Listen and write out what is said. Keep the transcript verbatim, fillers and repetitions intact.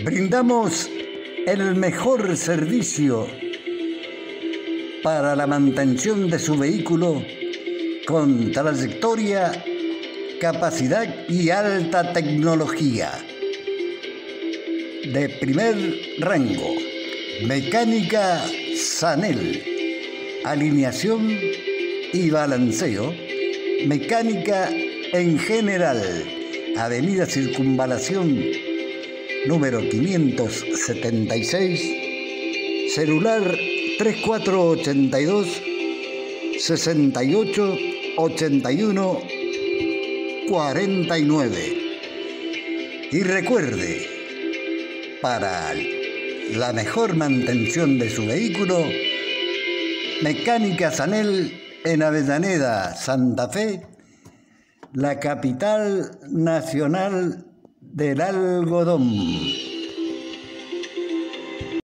Brindamos el mejor servicio para la mantención de su vehículo con trayectoria, capacidad y alta tecnología. De primer rango, Mecánica Sanel, alineación y balanceo, mecánica en general, Avenida Circunvalación número quinientos setenta y seis, celular tres cuatro ocho dos, seis ocho ocho uno cuatro nueve. Y recuerde, para la mejor mantención de su vehículo, Mecánica Sanel en Avellaneda, Santa Fe, la capital nacional del algodón.